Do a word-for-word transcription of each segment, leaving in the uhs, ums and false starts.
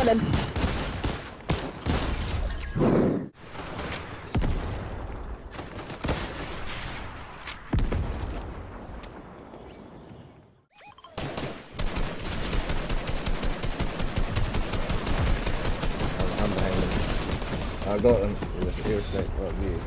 got him. I'm behind him. I got him with the air strike. Oh, yeah.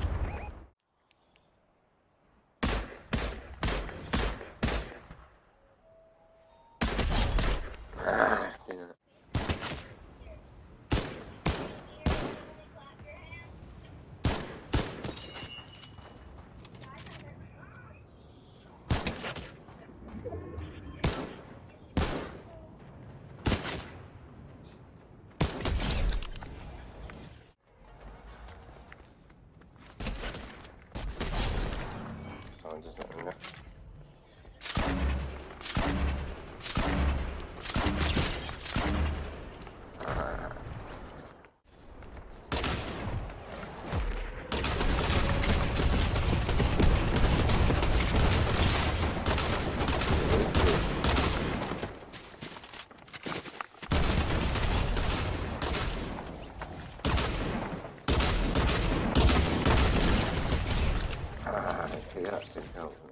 Someone just let me know. See, that didn't help me.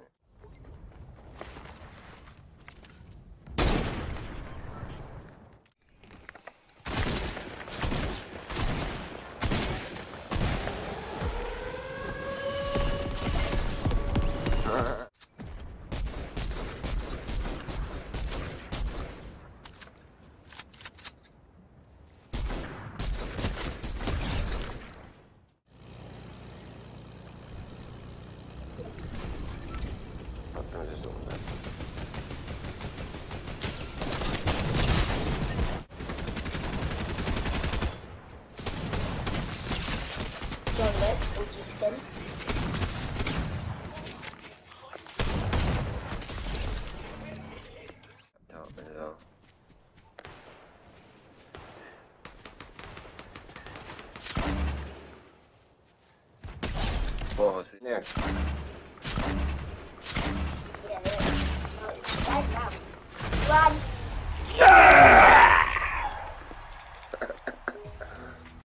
Someone just opened that. John Wick, O G skin. Top as well. Oh, it's there.